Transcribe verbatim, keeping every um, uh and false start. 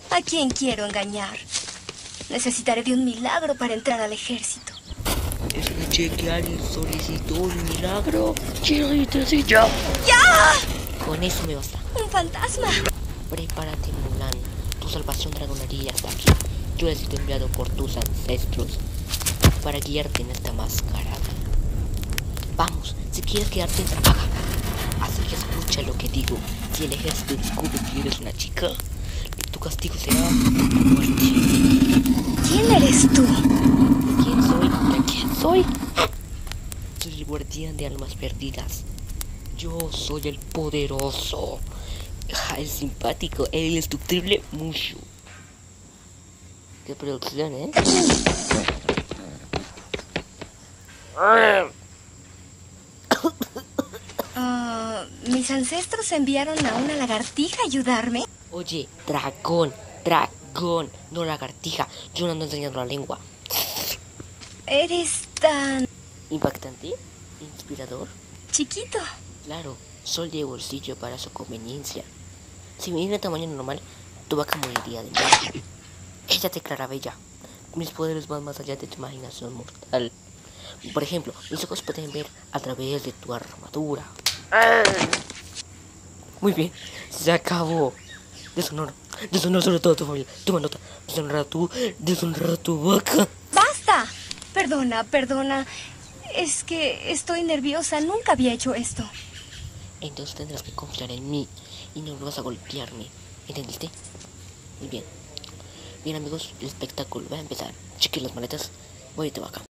¿A quién quiero engañar? Necesitaré de un milagro para entrar al ejército. Escuché que alguien solicitó un milagro. Chiritas y ya. ¡Ya! Con eso me basta. ¡Un fantasma! Prepárate, Mulan. Tu salvación dragonaría hasta aquí. Yo he sido enviado por tus ancestros para guiarte en esta mascarada. Vamos, si quieres quedarte, trabaja. Así que escucha lo que digo. Si el ejército descubre que eres una chica, tu castigo será la muerte. ¿Quién eres tú? ¿Quién soy? ¿Quién soy? Soy el guardián de almas perdidas. Yo soy el poderoso, el simpático, el indestructible Mushu. Qué producción, ¿eh? Uh, ¿Mis ancestros enviaron a una lagartija a ayudarme? Oye, dragón, dragón, no lagartija. Yo no ando enseñando la lengua. Eres tan... ¿Impactante? ¿Inspirador? chiquito. Claro, soy de bolsillo para su conveniencia. Si me diera tamaño normal, tu vaca moriría de hambre. Ella te declara bella. Mis poderes van más allá de tu imaginación mortal. Por ejemplo, mis ojos pueden ver a través de tu armadura. Muy bien, se acabó. Deshonor, deshonor sobre todo tu familia. Toma nota, deshonrar a tu, deshonrar a tu vaca. ¡Basta! Perdona, perdona. Es que estoy nerviosa. Nunca había hecho esto. Entonces tendrás que confiar en mí y no vas a golpearme. ¿Entendiste? Muy bien. Bien, amigos, el espectáculo va a empezar. Chequen las maletas. Voy de vaca.